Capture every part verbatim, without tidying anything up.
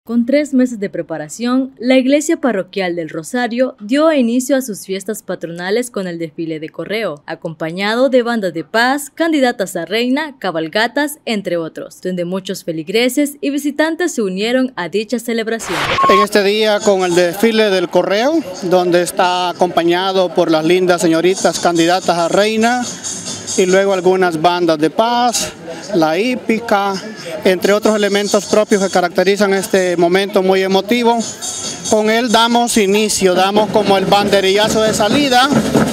Con tres meses de preparación, la Iglesia Parroquial del Rosario dio inicio a sus fiestas patronales con el desfile de correo, acompañado de bandas de paz, candidatas a reina, cabalgatas, entre otros, donde muchos feligreses y visitantes se unieron a dicha celebración. En este día con el desfile del correo, donde está acompañado por las lindas señoritas candidatas a reina, y luego algunas bandas de paz, la hípica, entre otros elementos propios que caracterizan este momento muy emotivo. Con él damos inicio, damos como el banderillazo de salida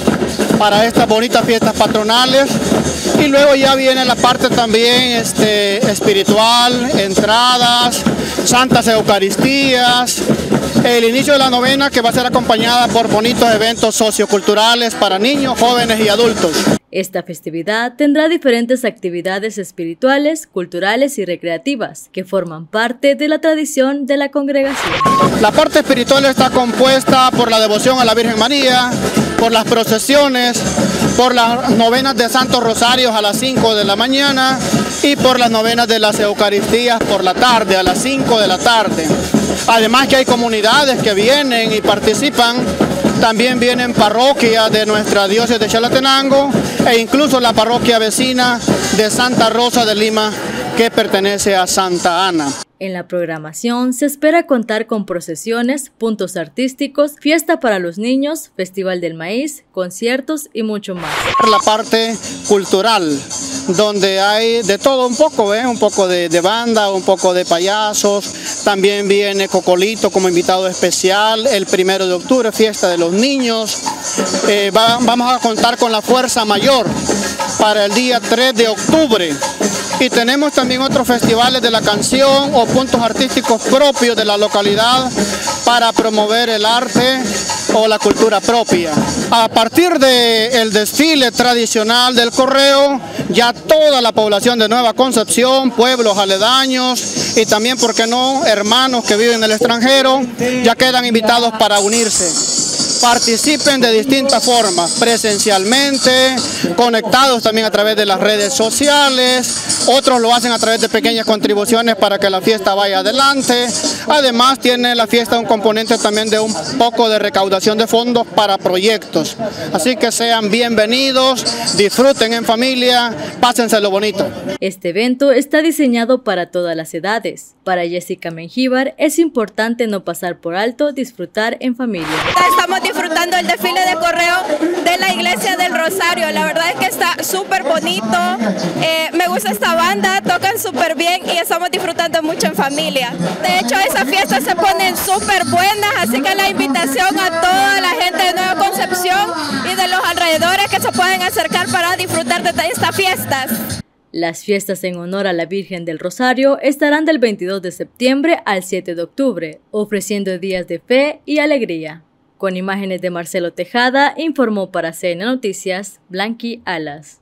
para estas bonitas fiestas patronales, y luego ya viene la parte también este, espiritual, entradas, santas eucaristías, el inicio de la novena, que va a ser acompañada por bonitos eventos socioculturales para niños, jóvenes y adultos. Esta festividad tendrá diferentes actividades espirituales, culturales y recreativas que forman parte de la tradición de la congregación. La parte espiritual está compuesta por la devoción a la Virgen María, por las procesiones, por las novenas de Santos Rosarios a las cinco de la mañana y por las novenas de las Eucaristías por la tarde, a las cinco de la tarde. Además que hay comunidades que vienen y participan. También vienen parroquias de nuestra diócesis de Chalatenango e incluso la parroquia vecina de Santa Rosa de Lima, que pertenece a Santa Ana. En la programación se espera contar con procesiones, puntos artísticos, fiesta para los niños, festival del maíz, conciertos y mucho más. La parte cultural, donde hay de todo un poco, ¿eh? un poco de, de banda, un poco de payasos, también viene Cocolito como invitado especial, el primero de octubre, fiesta de los niños. Eh, va, vamos a contar con la fuerza mayor para el día tres de octubre. Y tenemos también otros festivales de la canción o puntos artísticos propios de la localidad para promover el arte o la cultura propia. A partir del desfile tradicional del correo, ya toda la población de Nueva Concepción, pueblos aledaños y también, ¿por qué no?, hermanos que viven en el extranjero, ya quedan invitados para unirse. Participen de distintas formas, presencialmente, conectados también a través de las redes sociales, otros lo hacen a través de pequeñas contribuciones para que la fiesta vaya adelante. Además tiene la fiesta un componente también de un poco de recaudación de fondos para proyectos. Así que sean bienvenidos, disfruten en familia, pásenselo bonito. Este evento está diseñado para todas las edades. Para Jessica Mengíbar es importante no pasar por alto disfrutar en familia. Estamos disfrutando el desfile de correo de la Iglesia del Rosario. La verdad es que está súper bonito. Eh, me gusta esta banda, tocan súper bien y estamos disfrutando mucho en familia. De hecho, esas fiestas se ponen súper buenas, así que la invitación a toda la gente de Nueva Concepción y de los alrededores que se pueden acercar para disfrutar de estas fiestas. Las fiestas en honor a la Virgen del Rosario estarán del veintidós de septiembre al siete de octubre, ofreciendo días de fe y alegría. Con imágenes de Marcelo Tejada, informó para C N Noticias, Blanqui Alas.